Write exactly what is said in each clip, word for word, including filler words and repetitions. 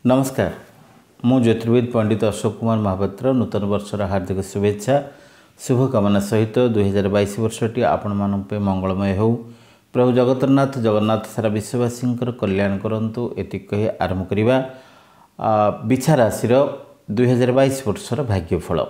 नमस्कार मु ज्योतिर्विद पंडित अशोक कुमार महापात्र नूतन वर्षर हार्दिक शुभेच्छा शुभकामना सहित दुई हजार बैश वर्षटी आपण मान मंगलमय हो। प्रभु जगन्नाथ जगन्नाथ सारा विश्ववासी कल्याण करंतु एति कही आरंभ करिबा बिछा राशि दुई हजार बैश वर्षर भाग्यफल।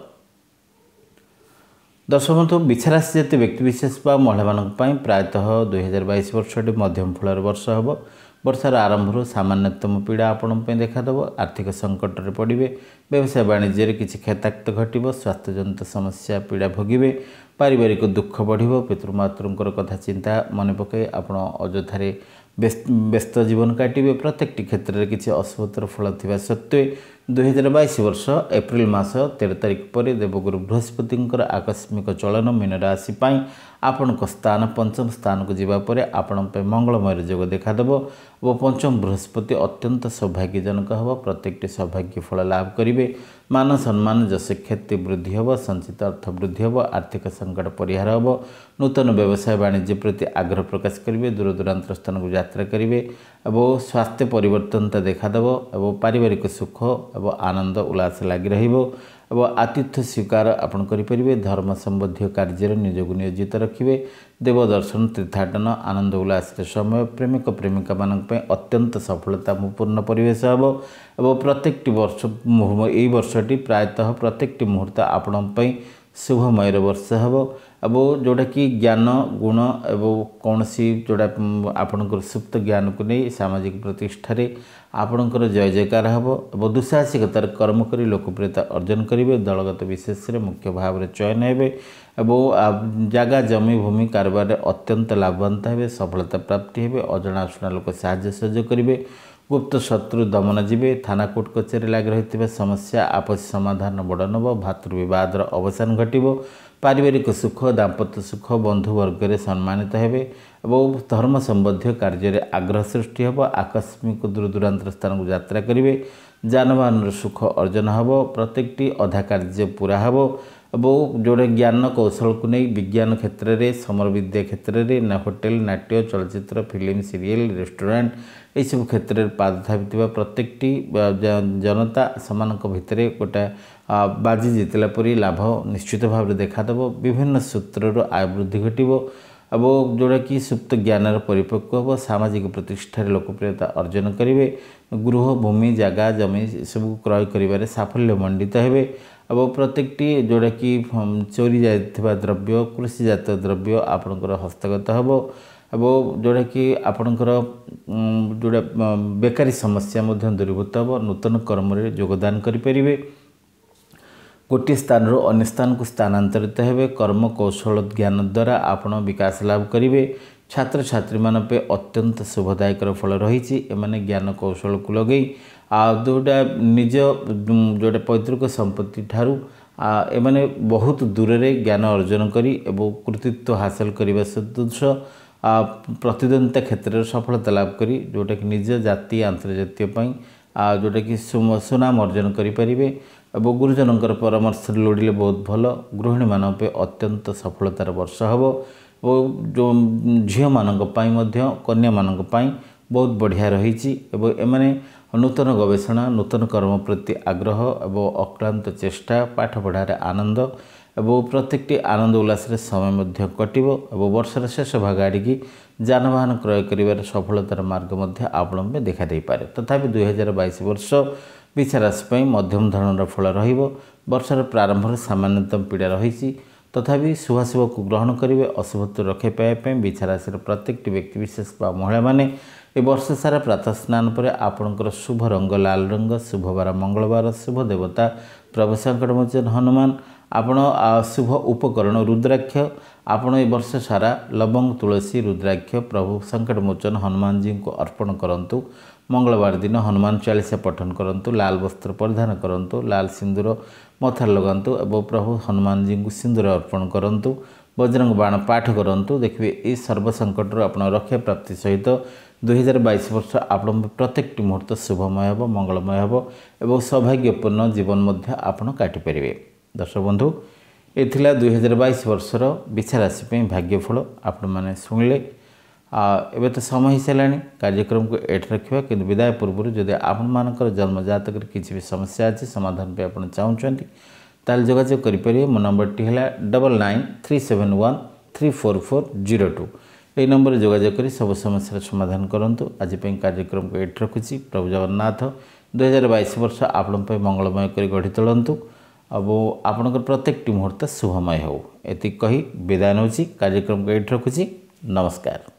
दर्शक बंधु बिछा राशि जाति व्यक्तिविशेष महिला मानक प्रायतः दुई हजार बैश वर्षटी मध्यम फलर वर्ष हम। वर्षार आरंभ सामान्यतम पीड़ा आपण देखादेव। आर्थिक संकट में पड़े, व्यवसाय वाणिज्य किसी क्षताक्त घटव, स्वास्थ्यजनित समस्या पीड़ा भोगे, पारिवारिक दुख बढ़, पितृमातृंकर कथा चिंता मन पकई आप अଯଥାରେ व्यस्त जीवन काटे। प्रत्येक क्षेत्र में किसी अशुभतर फल थिबा सत्वे दुई हजार बैश वर्ष एप्रिल मास तेरह तारिख पर देवगुरु बृहस्पति आकस्मिक चलन मीन राशि आपण स्थान पंचम स्थान को जीवा पर आपण मंगलमय जोग देखादेव और पंचम बृहस्पति अत्यंत सौभाग्यजनक हम। प्रत्येक सौभाग्य फल लाभ करेंगे। मान सम्मान जस ख्याति वृद्धि हम, संचित अर्थ वृद्धि हम, आर्थिक संकट परिहार हम, नूतन व्यवसाय वाणिज्य प्रति आग्रह प्रकाश करेंगे, दूर दूरांतर स्थान को यात्रा करेंगे और स्वास्थ्य परिवर्तनता देखादेव और पारिवारिक सुख और आनंद उल्लास लगी रहा। आतिथ्य स्वीकार आपन करेंगे। धर्म संबंधी कार्य निजक नियोजित रखिए। देव दर्शन तीर्थाटन आनंद उल्लास समय प्रेमिक प्रेमिका मान अत्यंत सफलतापूर्ण परिवेश हम और प्रत्येक वर्ष यही वर्षटी प्रायतः प्रत्येक मुहूर्त आपण शुभमय वर्ष हम। अब जोटा कि ज्ञान गुण एवं कौन सी जोड़ा आपणकर सुप्त ज्ञान को नहीं सामाजिक प्रतिष्ठार आपणकर जय जयकार हम और दुस्साहसिकतार कर्म कर लोकप्रियता अर्जन करेंगे। दलगत विशेष मुख्य भाव में चयन हे और जगह जमी भूमि कारोबार अत्यंत लाभवान हे, सफलता प्राप्ति हे, अजଣା अशुणा लोक साहाय्य सहयोग करेंगे, गुप्त शत्रु दमन जीवे, थाना कोर्ट कचेरी लगी रही समस्या आपसी समाधान बड़ नब, भातृविवादर अवसान घटव, पारिवारिक सुख दाम्पत्य सुख बंधुवर्ग में सम्मानित हेबे और धर्म संबंधी कार्य आग्रह सृष्टि हम। आकस्मिक दूर दूरांतर स्थान को यात्रा करेंगे, जानवाहन सुख अर्जन हम, प्रत्येकटी अधा कार्य पूरा हम और जोड़े ज्ञान कौशल को नहीं विज्ञान क्षेत्र में समर विद्या क्षेत्र में होटेल नाट्य चलचित्र फिल्म सीरियल रेस्टोरेंट यह सब क्षेत्र में पाद थापि प्रत्येकटी जनता समान भितर गोटे बाजी जितला परी लाभ निश्चित भाव देखादेव। विभिन्न सूत्र आय वृद्धि घटव और जोड़ा कि सुप्त ज्ञान परिपक्व हम। सामाजिक प्रतिष्ठार लोकप्रियता अर्जन करेंगे। गृह भूमि जगह जमी सब क्रय कर साफल्य मंडित हे और प्रत्येकटी जोड़ा कि चोरी जाइथिबा द्रव्य कृषिजात द्रव्य आपणकर हस्तगत हम और जोड़ा कि आपणकर जोड़ा बेकारी समस्या दूरीभूत हम। नूतन कर्म योगदान करेंगे। गोटे स्थान अन्य स्थान को स्थानांतरित हे। कर्म कौशल ज्ञान द्वारा आपण विकास लाभ करेंगे। छात्र छात्री मान पे अत्यंत शुभदायक फल रही। एमाने ज्ञान कौशल को लगे जोटा निज जोटा पैतृक संपत्ति ठारू एमाने बहुत दूर रे ज्ञान अर्जन करी एवं कृतित्व हासिल करने सदृश प्रतिद्वंदिता क्षेत्र में सफलता लाभ करी जोटा कि निज जाति आंतर्जातीय जोटा कि सुनाम अर्जन करें और गुरुजनकर परामर्श लोड़िले बहुत भल। गृहिणी मान पे अत्यंत सफलतार वर्ष हम और जो झील मानक कन्या मानक बहुत बढ़िया रही। एमाने नूतन गवेषणा नूतन कर्म प्रति आग्रह और अक्लांत चेष्टा पाठ पढ़ार आनंद और प्रत्येकटी आनंद उल्लास समय कटव और वर्षर शेष भाग आड़िकी जानवाहन क्रय कर सफलतार मार्ग आपण में देखा दे पारे। तथापि दुई हजार बैश वर्ष बिछा राशि मध्यम धरणर फल रर्षर प्रारंभ सामान्यतम पीड़ा रही। तथापि शुभाशुभ को ग्रहण करेंगे। अशुभत्व रखे पाइबा बिछा राशि प्रत्येक व्यक्तिविशेष महिला माने ए वर्ष सारा प्रातः स्नान पर आपणकर शुभ रंग लाल रंग, शुभ बार मंगलवार, शुभ देवता प्रभु संकटमोचन हनुमान, आपण शुभ उपकरण रुद्राक्ष आपण ए वर्ष सारा लवंग तुलसी रुद्राक्ष प्रभु संकटमोचन हनुमान जी को अर्पण करंतु। मंगलवार दिन हनुमान चालीसा पठन करंतु, लाल वस्त्र परिधान करंतु, लाल सिंदूर मथार लगातु और प्रभु हनुमान जी को सिंदूर अर्पण करंतु, बजरंग बाण पाठ करंतु। देखिए ये सर्वसंकट आपण रक्षा प्राप्ति सहित दुई हजार बैश वर्ष आपण प्रत्येक मुहूर्त शुभमय हम मंगलमय हम और सौभाग्यपूर्ण जीवन मध्य आपण काटि परिबे। दर्शक बंधु ये दुई हजार बैश वर्षर बिछा राशि भाग्यफल आपण मैंने शुणिले। एबे तो समय ही सारा कार्यक्रम को एट रखा कि विदाय पूर्व जदि आपंकर जन्म जातक किसी भी समस्या अच्छी समाधान पे आप चाहते ताल जोगाजोग करेंगे। मो नंबर है double nine three seven one three four four zero two यही नंबर जोगाजोग कर सब समस्या समाधान करूँ। आज कार्यक्रम को एट रखुच्छी। प्रभु जगन्नाथ दुई हजार बैश वर्ष आपण मंगलमय कर गढ़ी तोलतु। अब आपणकर प्रत्येक मुहूर्त शुभमय हो। एति कही विदाय नौची। कार्यक्रम को एट रखुच्छी। नमस्कार।